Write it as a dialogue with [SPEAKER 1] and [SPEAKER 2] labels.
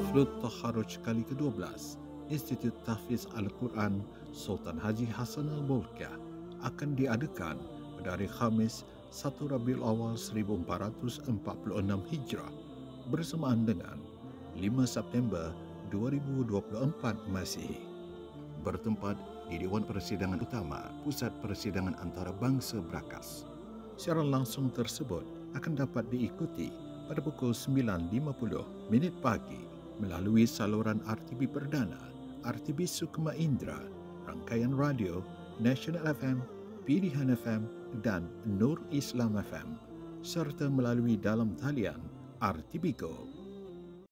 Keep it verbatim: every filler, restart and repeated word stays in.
[SPEAKER 1] Haflul Takharuj kali kedua belas Institut Tahfiz Al-Quran Sultan Haji Hassan Al-Bolkiah akan diadakan pada hari Khamis satu Rabiul Awal seribu empat ratus empat puluh enam Hijrah bersamaan dengan lima September dua ribu dua puluh empat Masihi. Bertempat di Dewan Persidangan Utama Pusat Persidangan Antarabangsa Brakas. Siaran langsung tersebut akan dapat diikuti pada pukul sembilan lima puluh minit pagi melalui saluran R T B Perdana, R T B Sukma Indra, rangkaian radio, National F M, Pilihan F M dan Nur Islam F M serta melalui dalam talian R T B Go.